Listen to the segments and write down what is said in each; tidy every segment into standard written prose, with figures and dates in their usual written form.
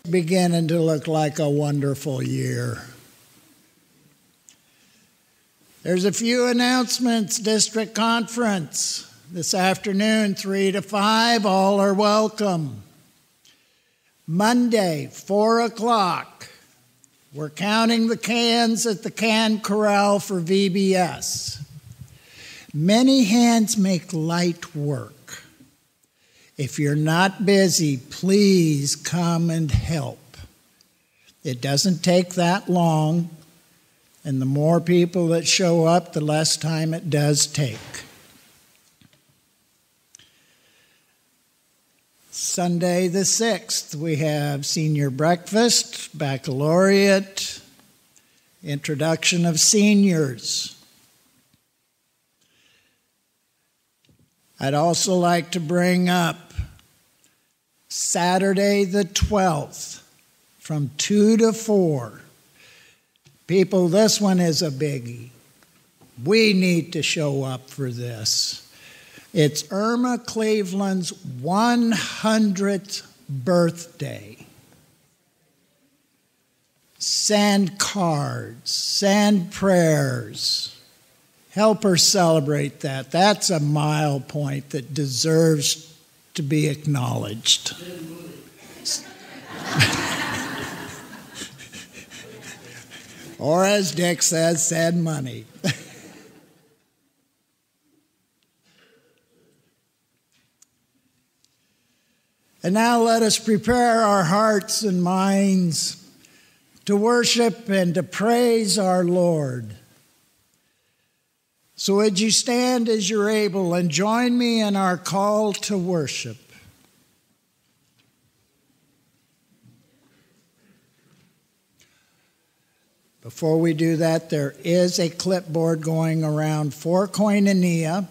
Beginning to look like a wonderful year. There's a few announcements. District conference this afternoon, 3 to 5. All are welcome. Monday, 4 o'clock. We're counting the cans at the Can Corral for VBS. Many hands make light work. If you're not busy, please come and help. It doesn't take that long, and the more people that show up, the less time it does take. Sunday the 6th, we have senior breakfast, baccalaureate, introduction of seniors. I'd also like to bring up Saturday the 12th from 2 to 4. People, this one is a biggie. We need to show up for this. It's Irma Cleveland's 100th birthday. Send cards, send prayers. Help her celebrate that. That's a mile point that deserves to be acknowledged. Or as Dick says, send money. And now let us prepare our hearts and minds to worship and to praise our Lord. So would you stand as you're able and join me in our call to worship? Before we do that, there is a clipboard going around for Koinonia,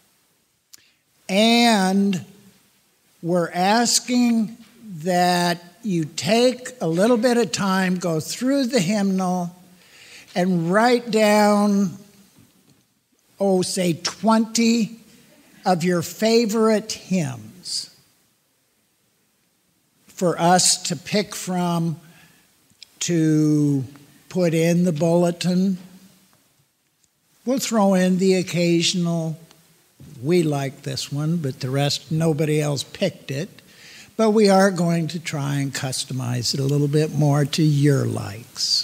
and we're asking that you take a little bit of time, go through the hymnal, and write down say 20 of your favorite hymns for us to pick from to put in the bulletin. We'll throw in the occasional, we like this one, but the rest, nobody else picked it. But we are going to try and customize it a little bit more to your likes.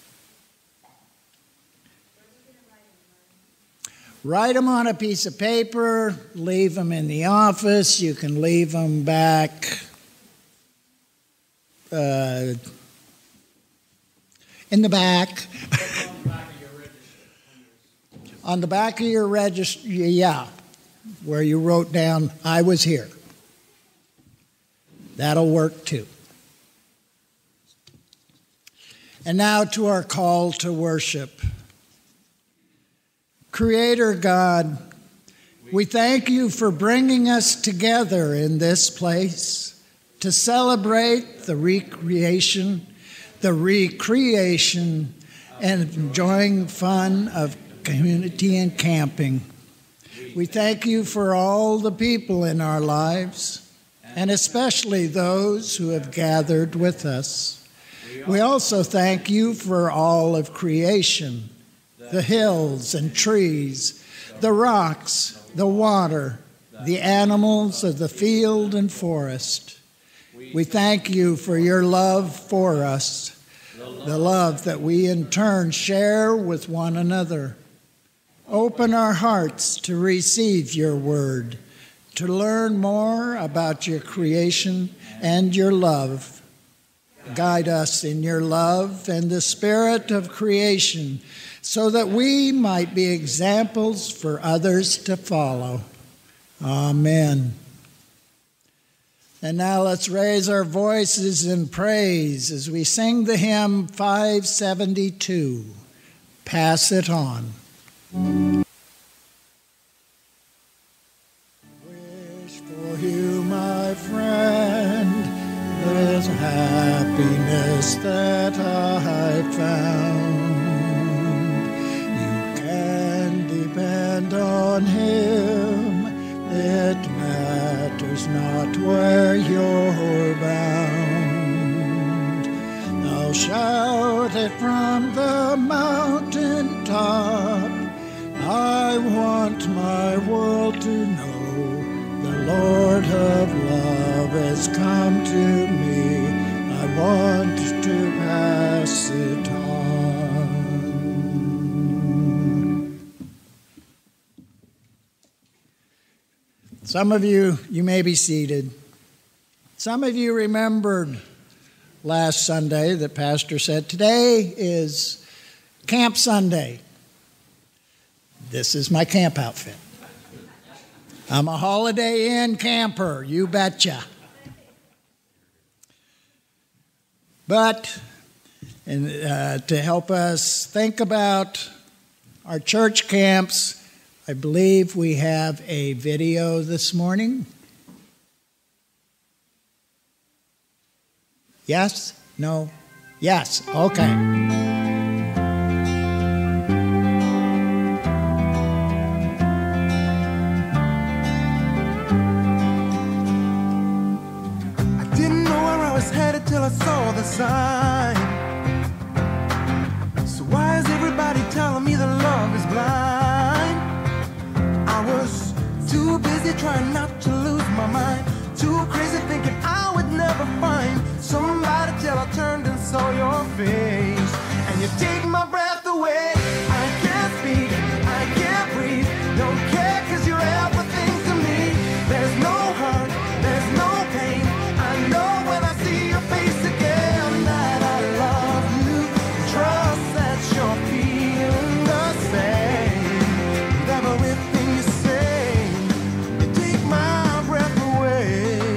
Write them on a piece of paper, leave them in the office. You can leave them back in the back. On the back of your register, yeah, where you wrote down, I was here. That'll work too. And now to our call to worship. Creator God, we thank you for bringing us together in this place to celebrate the recreation and enjoying fun of community and camping. We thank you for all the people in our lives, and especially those who have gathered with us. We also thank you for all of creation, the hills and trees, the rocks, the water, the animals of the field and forest. We thank you for your love for us, the love that we in turn share with one another. Open our hearts to receive your word, to learn more about your creation and your love. Guide us in your love and the spirit of creation, so that we might be examples for others to follow. Amen. And now let's raise our voices in praise as we sing the hymn 572, Pass It On. Wish for you, my friend, this happiness that I found. Depend on him, it matters not where you're bound. I'll shout it from the mountaintop. I want my world to know the Lord of love has come to me. I want to pass it on. Some of you may be seated. Some of you remembered last Sunday that Pastor said, today is Camp Sunday. This is my camp outfit. I'm a Holiday Inn camper, you betcha. But to help us think about our church camps, I believe we have a video this morning. Yes? No? Yes. Okay. I didn't know where I was headed till I saw the sign. So why is everybody telling me that love is blind? I was too busy trying not to lose my mind, too crazy thinking I would never find somebody till I turned and saw your face. And you take my breath away. I can't speak, I can't breathe. Don't care 'cause you're everything to me. There's no hurt, there's no pain. I know when I see your face again that I love you. Trust that you're feeling the same with everything you say. You take my breath away.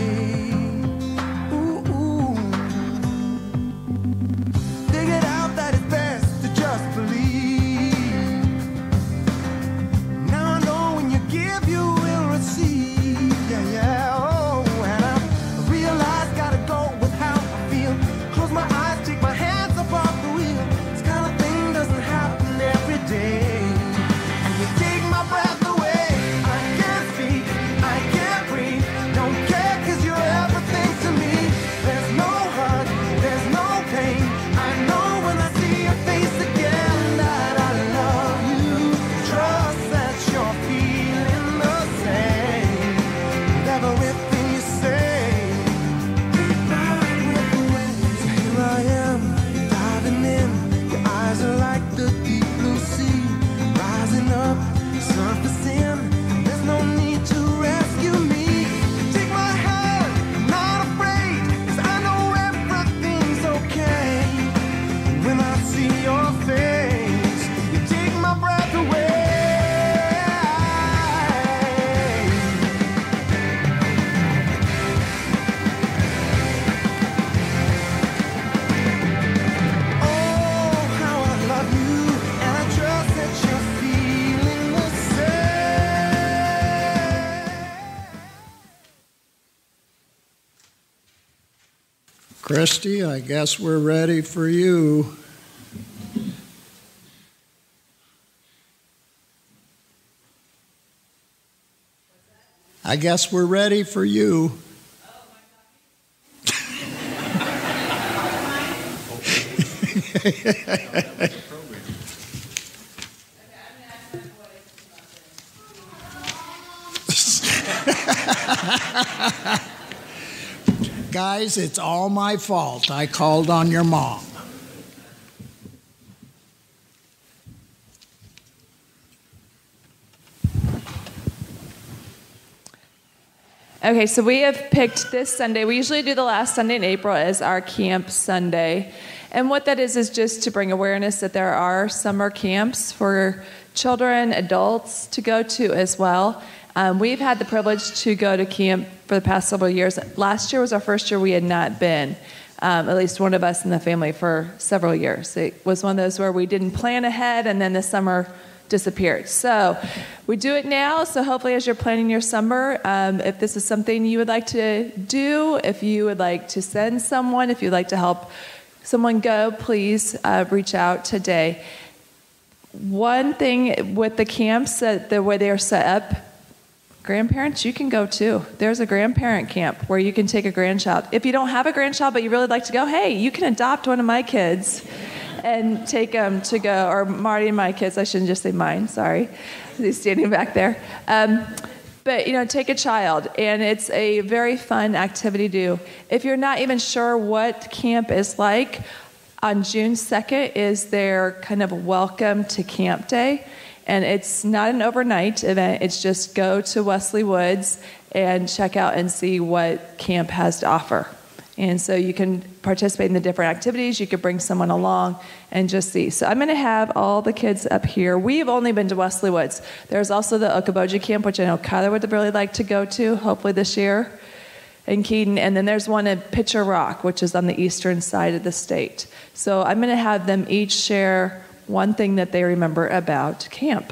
Figured out that it's best to just believe. Now I know when you give, you will receive. Yeah, yeah, oh, and I realize gotta go with how I feel. Close my eyes, take my hands up off the wheel. This kind of thing doesn't happen every day. And you take my breath away. I can't speak, I can't breathe. Don't care 'cause you're everything to me. There's no hurt, there's no pain. I know when I see your face again that I love you. Trust that you're feeling the same with everything you say. Take my breath away. So here I am, diving in. Your eyes are like the deep blue sea, rising up, surfacing. There's no need to rescue me. Take my hand, I'm not afraid, 'cause I know everything's okay. When I see your face, you take my breath away. Oh, how I love you, and I trust that you're feeling the same. Christy, I guess we're ready for you. I guess we're ready for you. Guys, it's all my fault. I called on your mom. Okay, so we have picked this Sunday. We usually do the last Sunday in April as our Camp Sunday. And what that is just to bring awareness that there are summer camps for children, adults to go to as well. We've had the privilege to go to camp for the past several years. Last year was our first year we had not been, at least one of us in the family, for several years. It was one of those where we didn't plan ahead and then the summer disappeared. So we do it now. So hopefully as you're planning your summer, if this is something you would like to do, if you would like to send someone, if you'd like to help someone go, please reach out today. One thing with the camps, that the way they are set up, Grandparents, you can go too. There's a grandparent camp where you can take a grandchild. If you don't have a grandchild but you really like to go, hey, you can adopt one of my kids and take them to go, or Marty and my kids, I shouldn't just say mine, sorry. He's standing back there. But, take a child, and it's a very fun activity to do. If you're not even sure what camp is like, on June 2nd is their kind of welcome to camp day. And it's not an overnight event. It's just go to Wesley Woods and check out and see what camp has to offer. And so you can participate in the different activities. You could bring someone along and just see. So I'm going to have all the kids up here. We've only been to Wesley Woods. There's also the Okoboji camp, which I know Kyler would really like to go to, hopefully this year, in Keaton. And then there's one at Pitcher Rock, which is on the eastern side of the state. So I'm going to have them each share one thing that they remember about camp.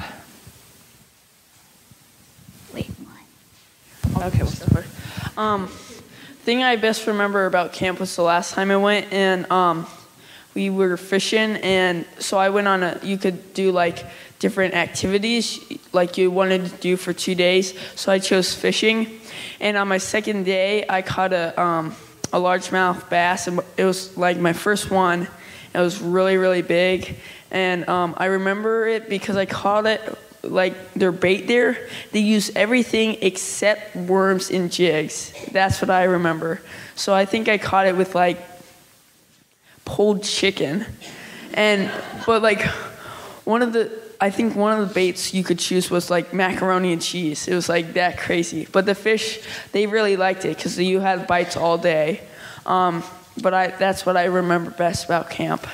Wait, what? Okay, we'll start. Thing I best remember about camp was the last time I went, and we were fishing, and so I went on you could do like different activities like you wanted to do for 2 days. So I chose fishing, and on my second day I caught a largemouth bass, and it was like my first one. It was really, really big. And I remember it because I caught it, like their bait there, they use everything except worms and jigs. That's what I remember. So I think I caught it with like pulled chicken. But like I think one of the baits you could choose was like macaroni and cheese. It was like that crazy. But the fish, they really liked it because you had bites all day. But that's what I remember best about camp.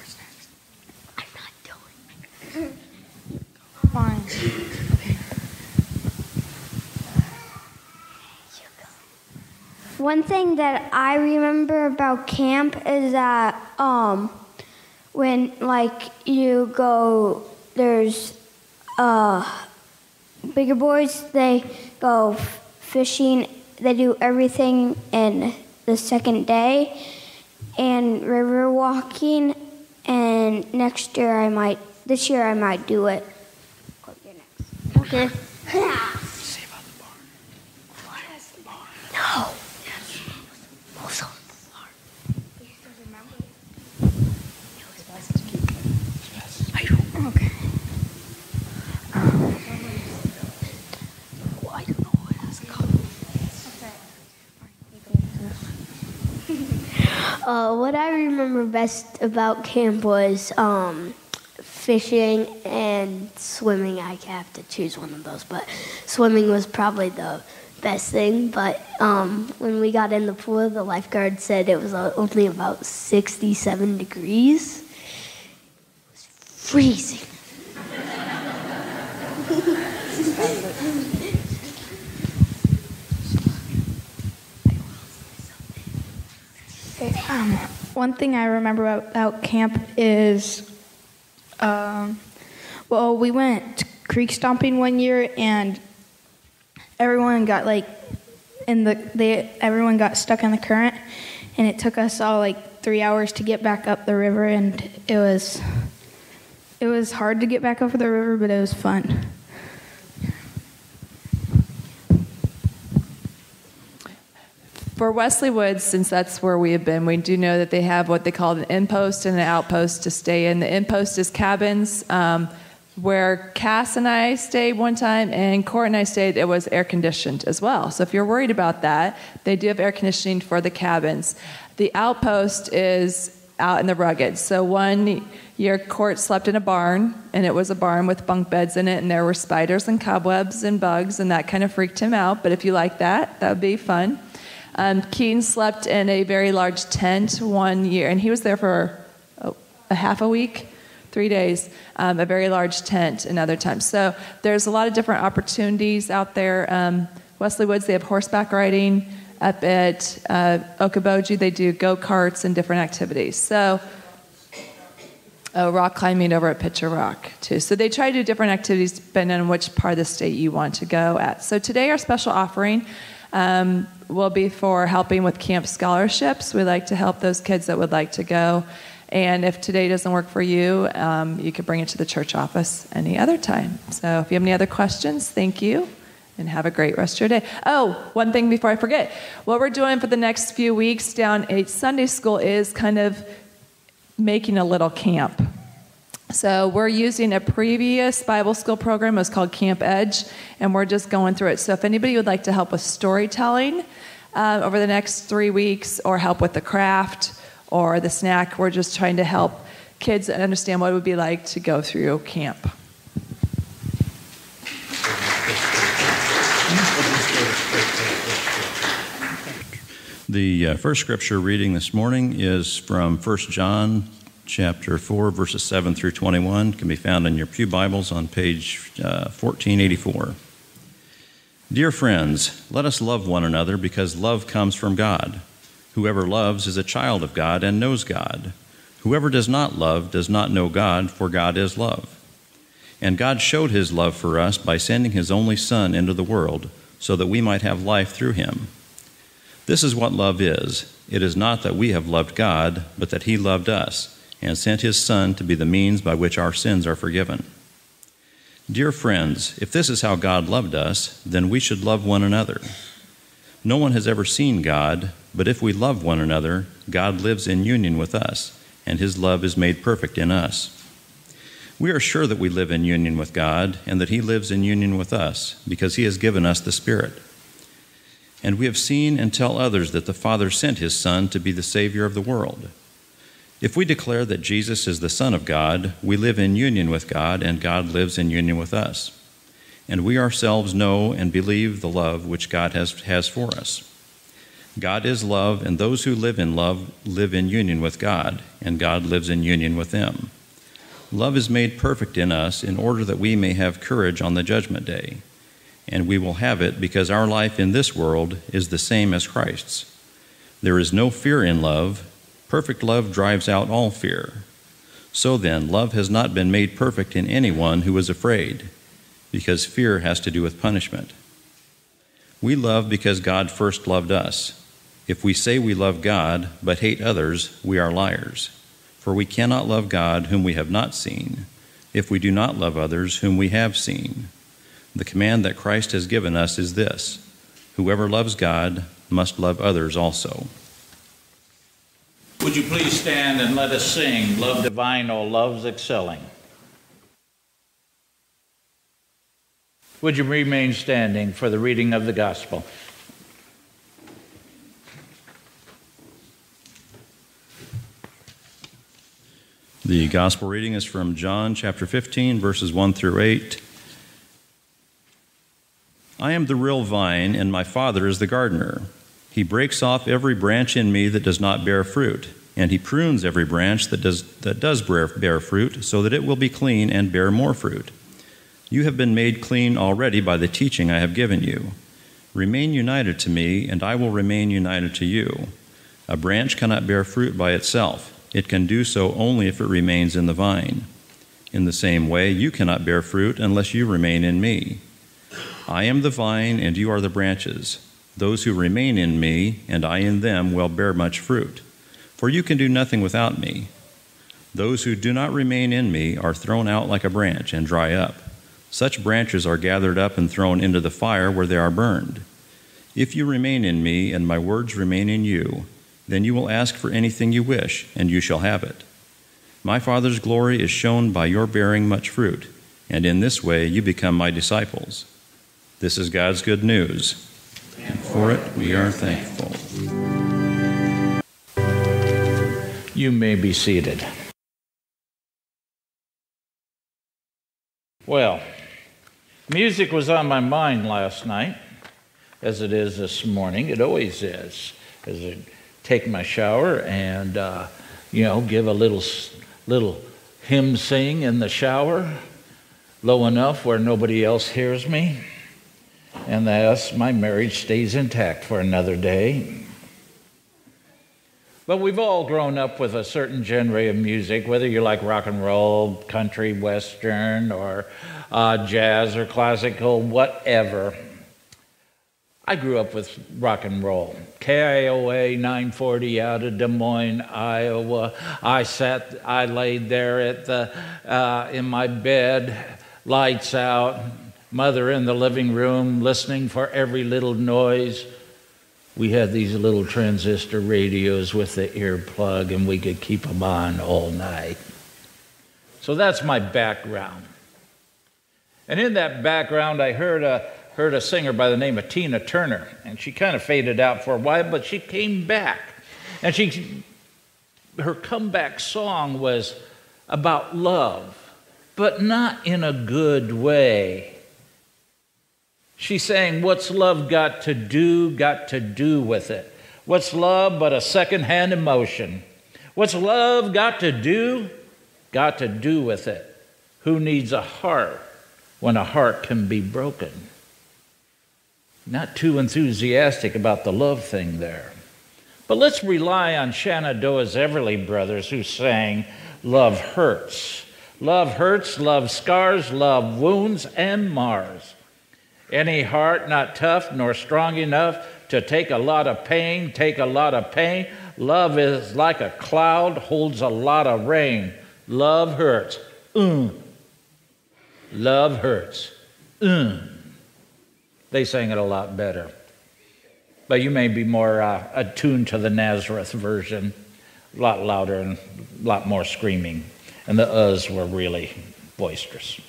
Fine. One thing that I remember about camp is that when you go, there's bigger boys, they go fishing, they do everything in the second day, and river walking, and this year I might do it. Okay. Say about the barn. What is the barn? No. Yes. Also. I don't. Okay. Well, I don't know what it has called. What I remember best about camp was fishing and swimming. I have to choose one of those, but swimming was probably the best thing. But when we got in the pool, the lifeguard said it was only about 67 degrees. It was freezing. One thing I remember about camp is, we went creek stomping one year, and everyone got everyone got stuck in the current, and it took us all 3 hours to get back up the river, and it was hard to get back up the river, but it was fun. For Wesley Woods, since that's where we have been, we do know that they have what they call an inpost and an outpost to stay in. The inpost is cabins where Cass and I stayed one time, and Court and I stayed. It was air conditioned as well. So if you're worried about that, they do have air conditioning for the cabins. The outpost is out in the rugged. So one year, Court slept in a barn, and it was a barn with bunk beds in it, and there were spiders and cobwebs and bugs, and that kind of freaked him out. But if you like that, that would be fun. Keaton slept in a very large tent one year, and he was there for a half a week, 3 days, a very large tent another time. So there's a lot of different opportunities out there. Wesley Woods, they have horseback riding. Up at Okoboji, they do go-karts and different activities. So rock climbing over at Pitcher Rock, too. So they try to do different activities depending on which part of the state you want to go at. So today our special offering will be for helping with camp scholarships. We like to help those kids that would like to go. And if today doesn't work for you, you can bring it to the church office any other time. So if you have any other questions, thank you. and have a great rest of your day. Oh, one thing before I forget. What we're doing for the next few weeks down at Sunday school is kind of making a little camp. So we're using a previous Bible school program. It was called Camp Edge, and we're just going through it. So if anybody would like to help with storytelling over the next 3 weeks, or help with the craft or the snack, we're just trying to help kids understand what it would be like to go through camp. The first scripture reading this morning is from 1 John chapter 4, verses 7 through 21. It can be found in your pew Bibles on page 1484. Dear friends, let us love one another because love comes from God. Whoever loves is a child of God and knows God. Whoever does not love does not know God, for God is love. And God showed his love for us by sending his only Son into the world so that we might have life through him. This is what love is. It is not that we have loved God, but that he loved us and sent his Son to be the means by which our sins are forgiven. Dear friends, if this is how God loved us, then we should love one another. No one has ever seen God, but if we love one another, God lives in union with us, and his love is made perfect in us. We are sure that we live in union with God, and that he lives in union with us, because he has given us the Spirit. And we have seen and tell others that the Father sent his Son to be the Savior of the world. If we declare that Jesus is the Son of God, we live in union with God, and God lives in union with us. And we ourselves know and believe the love which God has for us. God is love, and those who live in love live in union with God, and God lives in union with them. Love is made perfect in us in order that we may have courage on the judgment day. And we will have it because our life in this world is the same as Christ's. There is no fear in love. Perfect love drives out all fear. So then, love has not been made perfect in anyone who is afraid, because fear has to do with punishment. We love because God first loved us. If we say we love God but hate others, we are liars. For we cannot love God whom we have not seen, if we do not love others whom we have seen. The command that Christ has given us is this: whoever loves God must love others also. Would you please stand and let us sing Love Divine, O Love's Excelling. Would you remain standing for the reading of the gospel? The gospel reading is from John chapter 15, verses 1 through 8. I am the real vine, and my Father is the gardener. He breaks off every branch in me that does not bear fruit, and he prunes every branch that does bear fruit, so that it will be clean and bear more fruit. You have been made clean already by the teaching I have given you. Remain united to me, and I will remain united to you. A branch cannot bear fruit by itself. It can do so only if it remains in the vine. In the same way, you cannot bear fruit unless you remain in me. I am the vine, and you are the branches. Those who remain in me, and I in them, will bear much fruit. For you can do nothing without me. Those who do not remain in me are thrown out like a branch and dry up. Such branches are gathered up and thrown into the fire where they are burned. If you remain in me, and my words remain in you, then you will ask for anything you wish, and you shall have it. My Father's glory is shown by your bearing much fruit, and in this way you become my disciples. This is God's good news. And for it we are thankful. You may be seated. Well, music was on my mind last night, as it is this morning. It always is, as I take my shower and, give a little hymn sing in the shower, low enough where nobody else hears me. And thus my marriage stays intact for another day. But we've all grown up with a certain genre of music, whether you like rock and roll, country, western, or jazz or classical, whatever. I grew up with rock and roll. KIOA 940 out of Des Moines, Iowa. I laid there at in my bed, lights out, mother in the living room listening for every little noise. We had these little transistor radios with the earplug, and we could keep them on all night. So that's my background. And in that background, I heard a singer by the name of Tina Turner, and she kind of faded out for a while, but she came back. And her comeback song was about love, but not in a good way. She sang, "What's love got to do with it? What's love but a second-hand emotion? What's love got to do with it? Who needs a heart when a heart can be broken?" Not too enthusiastic about the love thing there. But let's rely on Shenandoah's Everly Brothers, who sang, "Love hurts. Love hurts, love scars, love wounds and mars. Any heart not tough nor strong enough to take a lot of pain, Love is like a cloud, holds a lot of rain. Love hurts. Love hurts. They sang it a lot better. But you may be more attuned to the Nazareth version, a lot louder and a lot more screaming. And the uhs were really boisterous.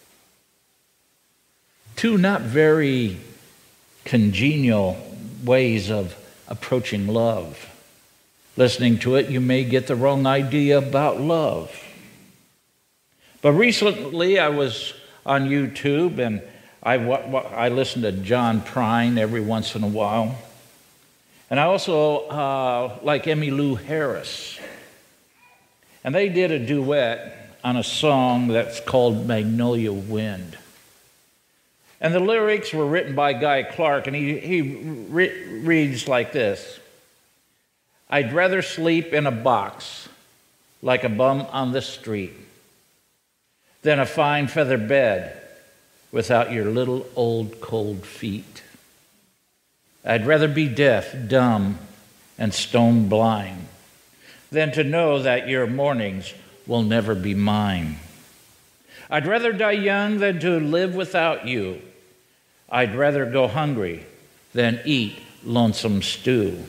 Two not very congenial ways of approaching love. Listening to it, you may get the wrong idea about love. But recently I was on YouTube, and I listened to John Prine every once in a while. And I also like Emmylou Harris. And they did a duet on a song that's called Magnolia Wind. And the lyrics were written by Guy Clark, and he reads like this: "I'd rather sleep in a box like a bum on the street than a fine feather bed without your little old cold feet. I'd rather be deaf, dumb, and stone blind than to know that your mornings will never be mine. I'd rather die young than to live without you. I'd rather go hungry than eat lonesome stew.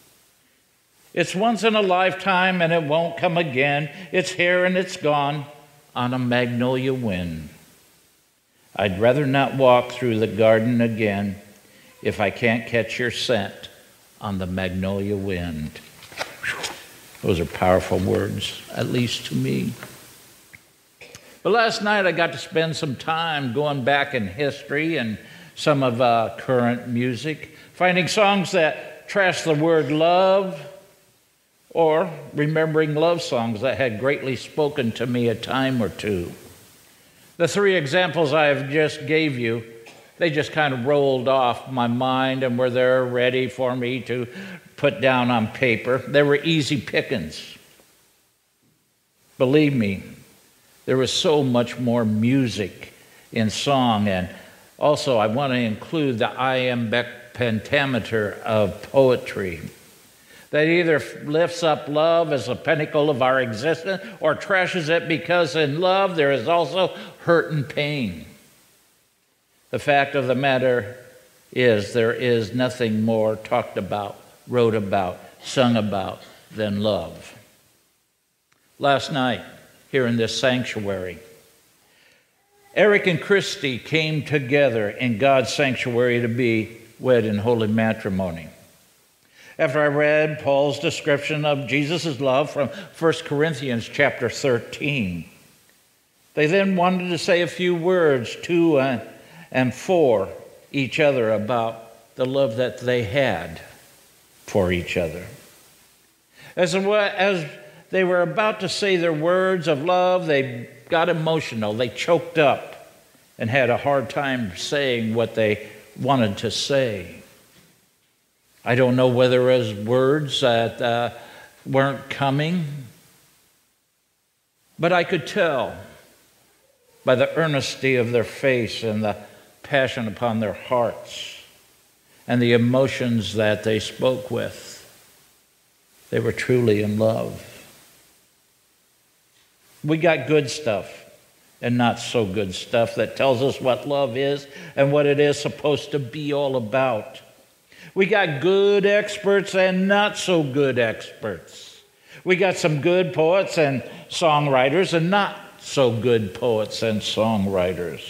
It's once in a lifetime and it won't come again. It's here and it's gone on a magnolia wind. I'd rather not walk through the garden again if I can't catch your scent on the magnolia wind." Whew. Those are powerful words, at least to me. But last night I got to spend some time going back in history and some of current music, finding songs that trash the word love, or remembering love songs that had greatly spoken to me a time or two. The three examples I have just gave you, they just kind of rolled off my mind and were there ready for me to put down on paper. They were easy pickings. Believe me, there was so much more music in song, and also I want to include the iambic pentameter of poetry that either lifts up love as the pinnacle of our existence or trashes it, because in love there is also hurt and pain. The fact of the matter is there is nothing more talked about, wrote about, sung about than love. Last night, here in this sanctuary, Eric and Christy came together in God's sanctuary to be wed in holy matrimony. After I read Paul's description of Jesus' love from 1 Corinthians chapter 13, they then wanted to say a few words to and for each other about the love that they had for each other. As they were about to say their words of love, they got emotional. They choked up and had a hard time saying what they wanted to say. I don't know whether it was words that weren't coming, but I could tell by the earnesty of their face and the passion upon their hearts and the emotions that they spoke with. They were truly in love. We got good stuff and not so good stuff that tells us what love is and what it is supposed to be all about. We got good experts and not so good experts. We got some good poets and songwriters and not so good poets and songwriters.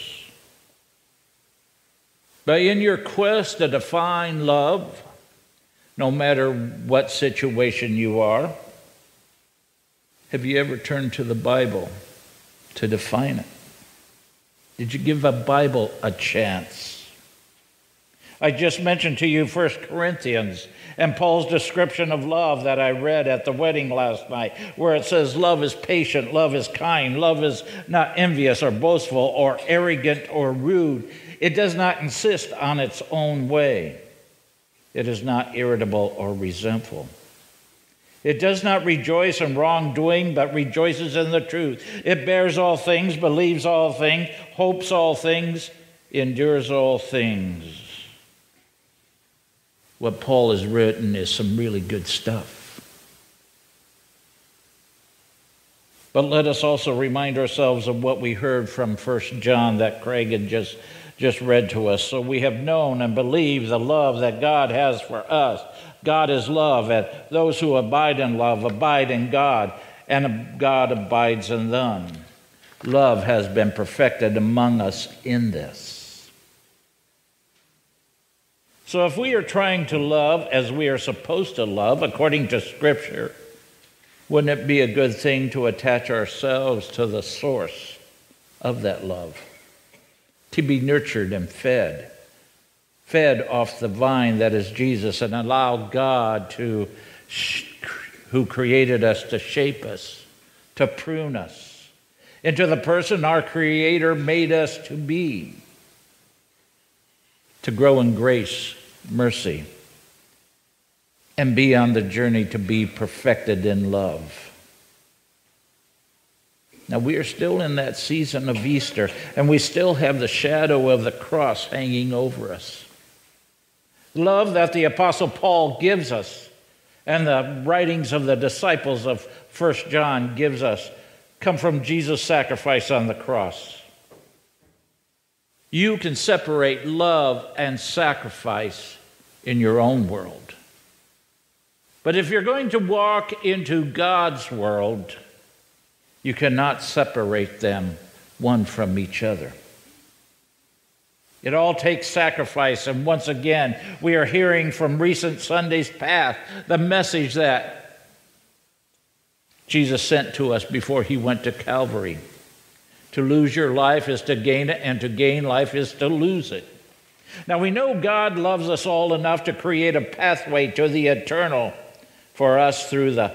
But in your quest to define love, no matter what situation you are, have you ever turned to the Bible to define it? Did you give the Bible a chance? I just mentioned to you 1 Corinthians and Paul's description of love that I read at the wedding last night, where it says love is patient, love is kind, love is not envious or boastful or arrogant or rude. It does not insist on its own way. It is not irritable or resentful. It does not rejoice in wrongdoing, but rejoices in the truth. It bears all things, believes all things, hopes all things, endures all things. What Paul has written is some really good stuff. But let us also remind ourselves of what we heard from 1 John that Craig had just read to us. So we have known and believed the love that God has for us. God is love, and those who abide in love abide in God, and God abides in them. Love has been perfected among us in this. So if we are trying to love as we are supposed to love, according to Scripture, wouldn't it be a good thing to attach ourselves to the source of that love? To be nurtured and fed off the vine that is Jesus, and allow God who created us to shape us, to prune us into the person our Creator made us to be, to grow in grace, mercy, and be on the journey to be perfected in love. Now, we are still in that season of Easter, and we still have the shadow of the cross hanging over us. Love that the Apostle Paul gives us and the writings of the disciples of 1 John gives us come from Jesus' sacrifice on the cross. You can separate love and sacrifice in your own world. But if you're going to walk into God's world, you cannot separate them one from each other. It all takes sacrifice, and once again, we are hearing from recent Sundays past the message that Jesus sent to us before he went to Calvary. To lose your life is to gain it, and to gain life is to lose it. Now, we know God loves us all enough to create a pathway to the eternal for us through the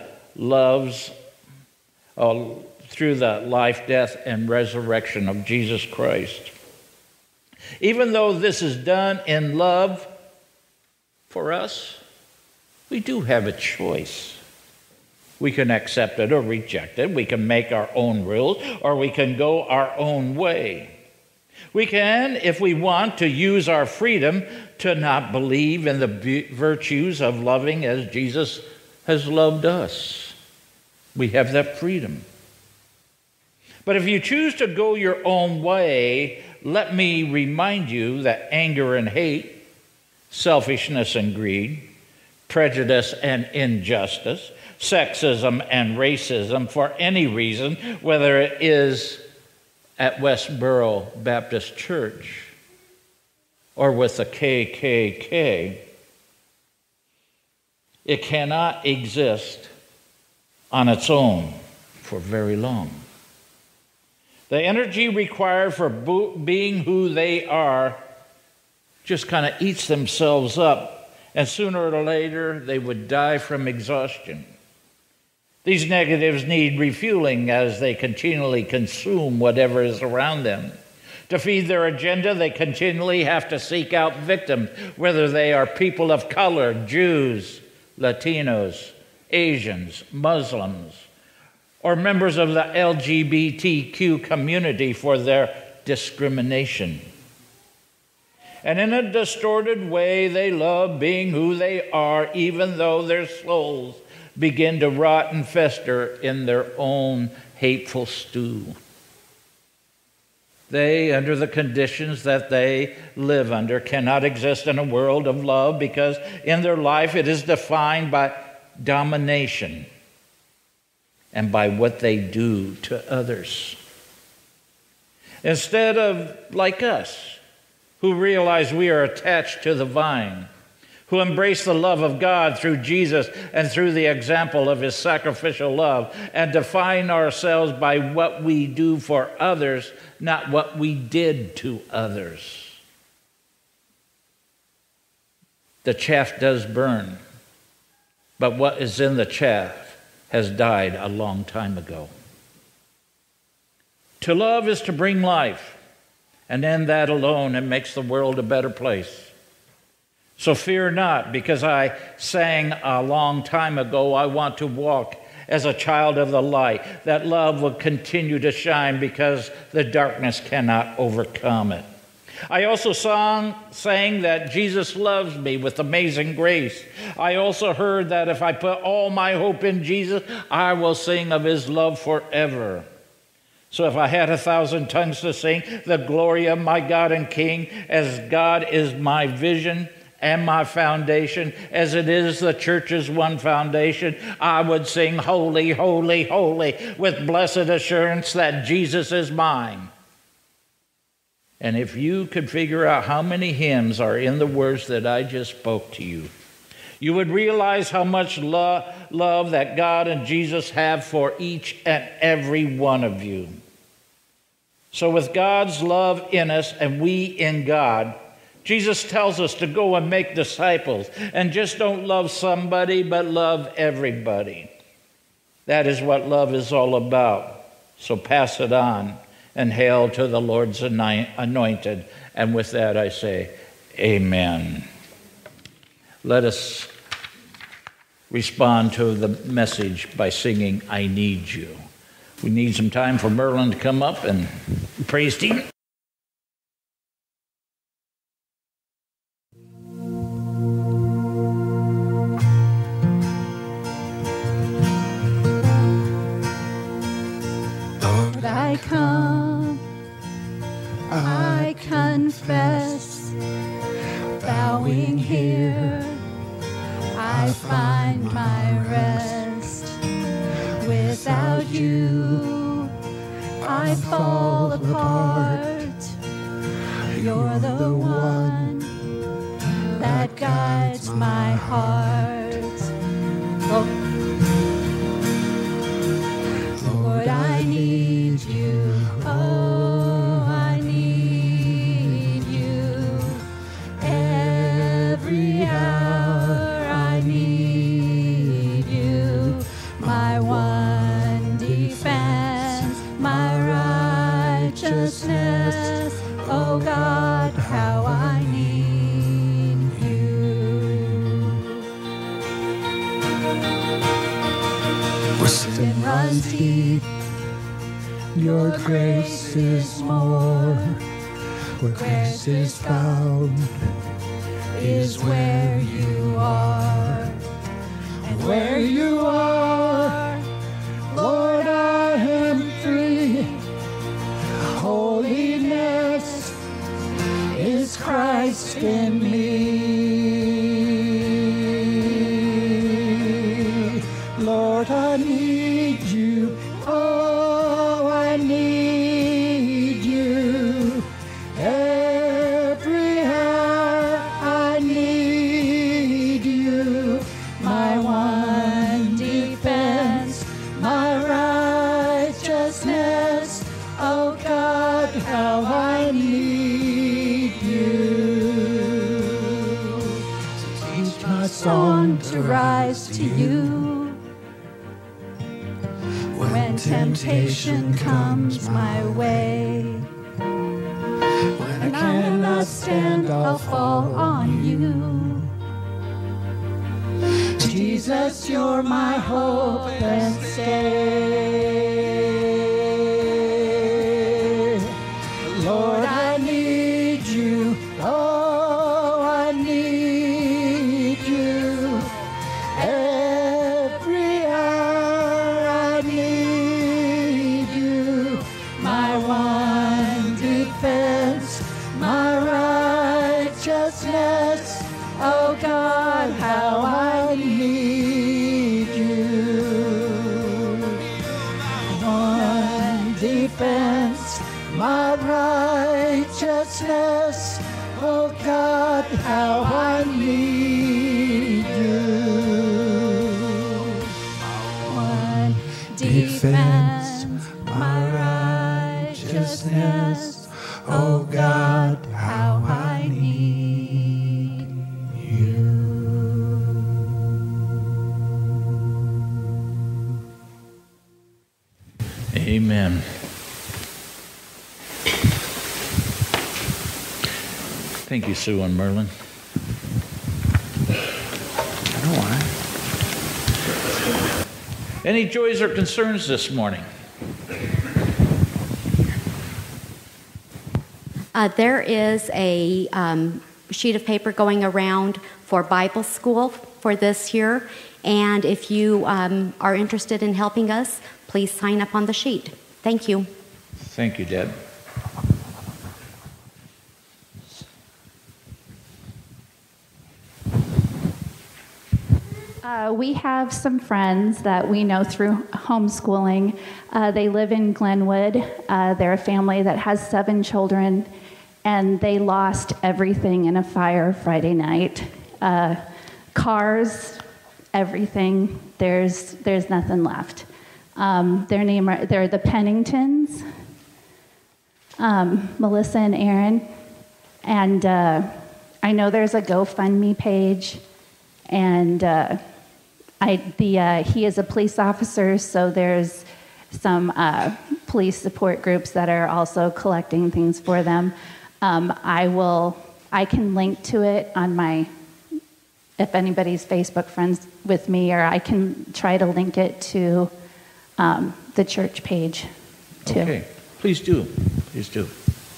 life, death, and resurrection of Jesus Christ. Even though this is done in love for us, we do have a choice. We can accept it or reject it. We can make our own rules, or we can go our own way. We can, if we want, to use our freedom to not believe in the virtues of loving as Jesus has loved us. We have that freedom. But if you choose to go your own way, let me remind you that anger and hate, selfishness and greed, prejudice and injustice, sexism and racism for any reason, whether it is at Westboro Baptist Church or with the KKK, it cannot exist on its own for very long. The energy required for being who they are just kind of eats themselves up, and sooner or later they would die from exhaustion. These negatives need refueling as they continually consume whatever is around them. To feed their agenda, they continually have to seek out victims, whether they are people of color, Jews, Latinos, Asians, Muslims, or members of the LGBTQ community for their discrimination. And in a distorted way, they love being who they are, even though their souls begin to rot and fester in their own hateful stew. They, under the conditions that they live under, cannot exist in a world of love because in their life it is defined by domination and by what they do to others. Instead of, like us, who realize we are attached to the vine, who embrace the love of God through Jesus and through the example of his sacrificial love, and define ourselves by what we do for others, not what we did to others. The chaff does burn, but what is in the chaff has died a long time ago. To love is to bring life, and in that alone it makes the world a better place. So fear not, because I sang a long time ago, I want to walk as a child of the light. That love will continue to shine because the darkness cannot overcome it. I also sang that Jesus loves me with amazing grace. I also heard that if I put all my hope in Jesus, I will sing of his love forever. So if I had 1,000 tongues to sing the glory of my God and King, as God is my vision and my foundation, as it is the church's one foundation, I would sing holy, holy, holy, with blessed assurance that Jesus is mine. And if you could figure out how many hymns are in the words that I just spoke to you, you would realize how much love that God and Jesus have for each and every one of you. So with God's love in us and we in God, Jesus tells us to go and make disciples, and just don't love somebody, but love everybody. That is what love is all about. So pass it on, and hail to the Lord's anointed. And with that I say, amen. Let us respond to the message by singing, I Need You. We need some time for Merlin to come up and praise team. I come, I confess, bowing here, I find my rest. Without you, I fall apart. You're the one that guides my heart. Lord, I need you. Oh, I need you. Every hour I need you. My one defense, my righteousness. Oh God, how I need you. Where sin runs deep, your grace is more. Where grace is found is where you are. And where you are, Lord, I am free. Holiness is Christ in me. Lord, I need you. Oh, I need you. Every hour I need you. My one defense, my righteousness. Oh God, how I need you. Teach my song to rise to you. When temptation comes my way, when I cannot stand, I'll fall on you. Jesus, you're my hope and stay. Lord, I need you. Oh, I need you. Every hour I need you. My one defense, defense, my righteousness. Oh God, how I need you. One defense, my righteousness. Oh God, how I need you. Amen. Thank you, Sue and Merlin. I don't want it. Any joys or concerns this morning? There is a sheet of paper going around for Bible school for this year, and if you are interested in helping us, please sign up on the sheet. Thank you. Thank you, Deb. We have some friends that we know through homeschooling. They live in Glenwood. They're a family that has 7 children, and they lost everything in a fire Friday night. Cars, everything. There's nothing left. They're the Penningtons, Melissa and Aaron, and I know there's a GoFundMe page, and he is a police officer, so there's some police support groups that are also collecting things for them. I can link to it on if anybody's Facebook friends with me, or I can try to link it to the church page too. Okay, please do. Please do.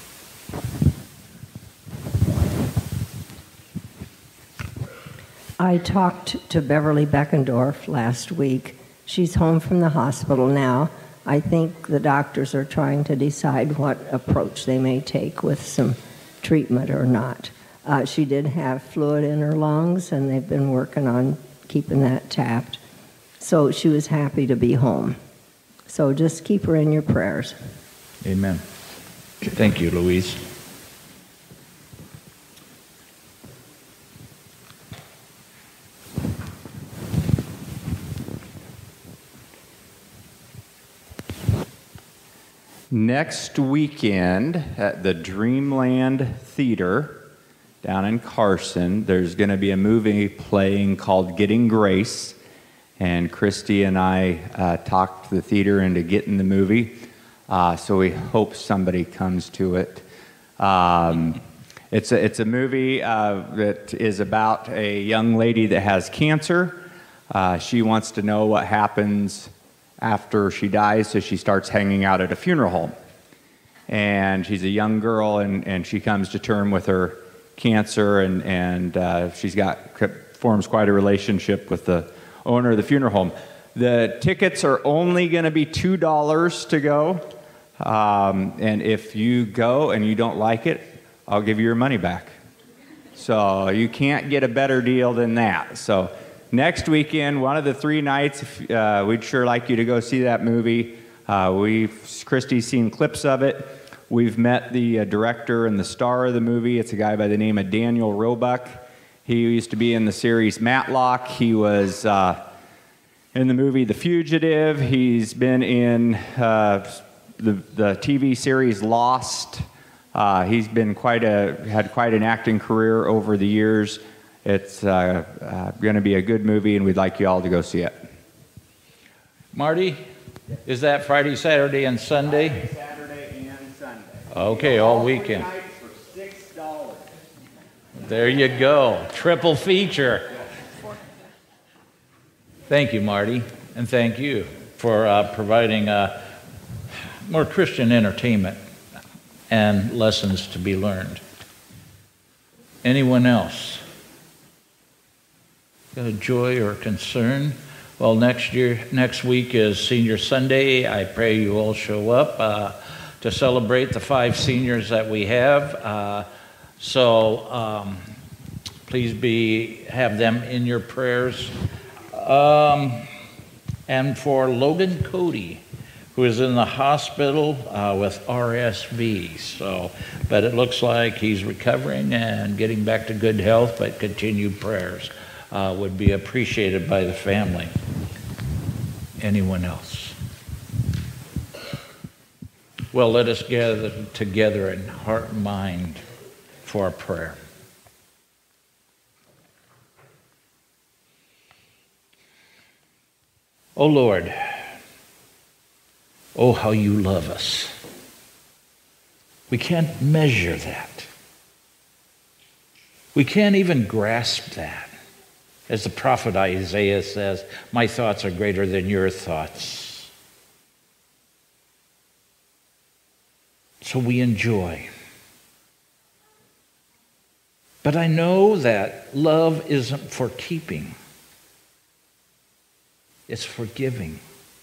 I talked to Beverly Beckendorf last week. She's home from the hospital now. I think the doctors are trying to decide what approach they may take with some treatment or not. She did have fluid in her lungs, and they've been working on keeping that tapped. So she was happy to be home. So just keep her in your prayers. Amen. Thank you, Louise. Next weekend at the Dreamland Theater down in Carson, there's going to be a movie playing called Getting Grace. And Christy and I talked the theater into getting the movie. So we hope somebody comes to it. It's a movie that is about a young lady that has cancer. She wants to know what happens after she dies, so she starts hanging out at a funeral home. And she's a young girl, and she comes to terms with her cancer, and she's forms quite a relationship with the owner of the funeral home. The tickets are only going to be $2 to go, and if you go and you don't like it, I'll give you your money back. So you can't get a better deal than that. So next weekend, one of the 3 nights, we'd sure like you to go see that movie. Christy's seen clips of it. We've met the director and the star of the movie. It's a guy by the name of Daniel Roebuck. He used to be in the series Matlock. He was in the movie The Fugitive. He's been in the TV series Lost. He's been had quite an acting career over the years. It's going to be a good movie, and we'd like you all to go see it. Marty, is that Friday, Saturday, and Sunday? Friday, Saturday, and Sunday. Okay, all weekend. For $6. There you go. Triple feature. Thank you, Marty, and thank you for providing more Christian entertainment and lessons to be learned. Anyone else? Got a joy or concern? Well, next week is Senior Sunday. I pray you all show up to celebrate the 5 seniors that we have. So please have them in your prayers. And for Logan Cody, who is in the hospital with RSV. But it looks like he's recovering and getting back to good health, but continued prayers would be appreciated by the family. Anyone else? Well, let us gather together in heart and mind for a prayer. Oh Lord, oh how you love us. We can't measure that. We can't even grasp that. As the prophet Isaiah says, my thoughts are greater than your thoughts. So we enjoy. But I know that love isn't for keeping. It's for giving.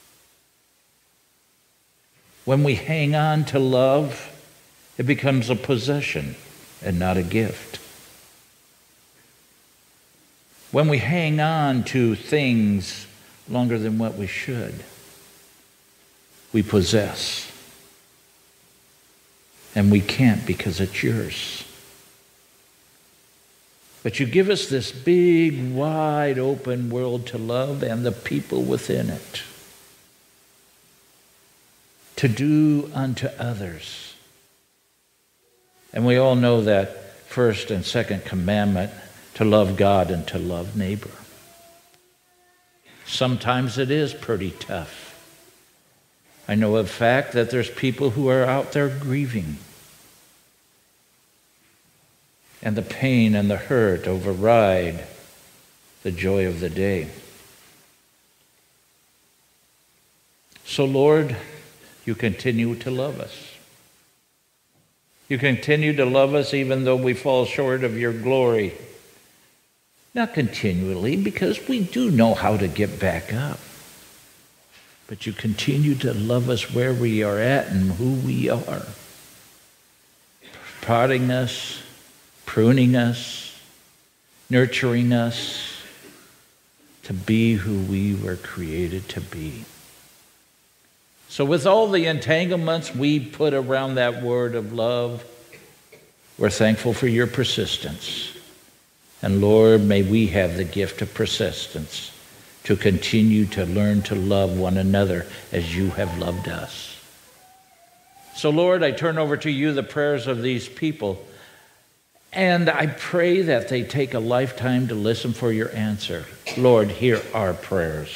When we hang on to love, it becomes a possession and not a gift. When we hang on to things longer than what we should, we possess. And we can't because it's yours. But you give us this big, wide open world to love and the people within it. To do unto others. And we all know that first and second commandment, to love God and to love neighbor. Sometimes it is pretty tough. I know of fact that there's people who are out there grieving. And the pain and the hurt override the joy of the day. So, Lord, you continue to love us. You continue to love us even though we fall short of your glory. Not continually, because we do know how to get back up. But you continue to love us where we are at and who we are. Prodding us, pruning us, nurturing us to be who we were created to be. So with all the entanglements we put around that word of love, we're thankful for your persistence. And Lord, may we have the gift of persistence to continue to learn to love one another as you have loved us. So Lord, I turn over to you the prayers of these people. And I pray that they take a lifetime to listen for your answer. Lord, hear our prayers.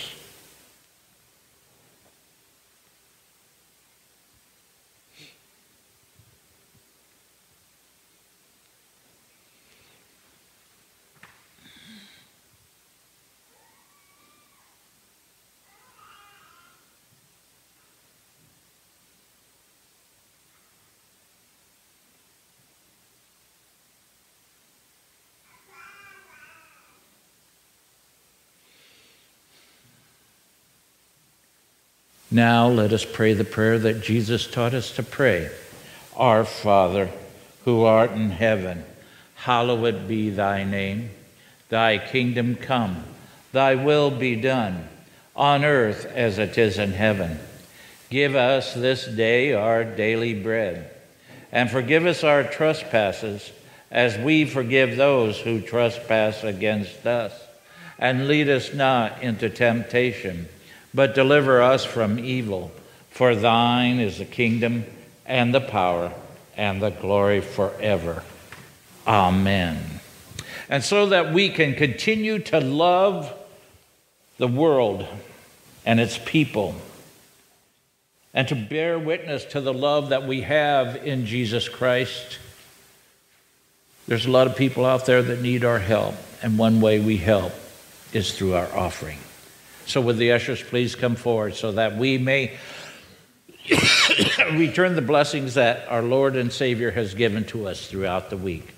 Now let us pray the prayer that Jesus taught us to pray. Our Father, who art in heaven, hallowed be thy name. Thy kingdom come, thy will be done, on earth as it is in heaven. Give us this day our daily bread, and forgive us our trespasses, as we forgive those who trespass against us. And lead us not into temptation, but deliver us from evil. For thine is the kingdom and the power and the glory forever. Amen. And so that we can continue to love the world and its people, and to bear witness to the love that we have in Jesus Christ, there's a lot of people out there that need our help, and one way we help is through our offering. So would the ushers please come forward so that we may return the blessings that our Lord and Savior has given to us throughout the week.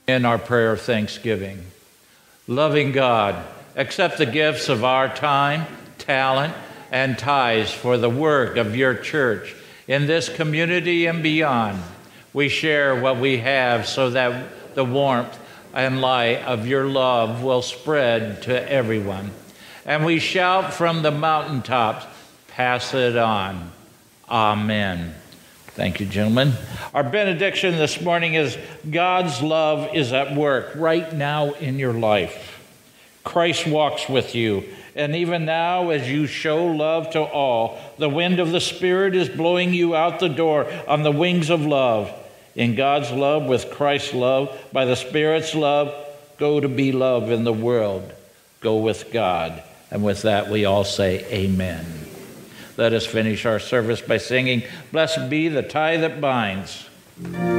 In our prayer of thanksgiving. Loving God, accept the gifts of our time, talent, and tithes for the work of your church in this community and beyond. We share what we have so that the warmth and light of your love will spread to everyone. And we shout from the mountaintops, pass it on. Amen. Thank you, gentlemen. Our benediction this morning is God's love is at work right now in your life. Christ walks with you, and even now as you show love to all, the wind of the Spirit is blowing you out the door on the wings of love. In God's love, with Christ's love, by the Spirit's love, go to be love in the world. Go with God. And with that, we all say amen. Let us finish our service by singing, Blessed be the tie that binds.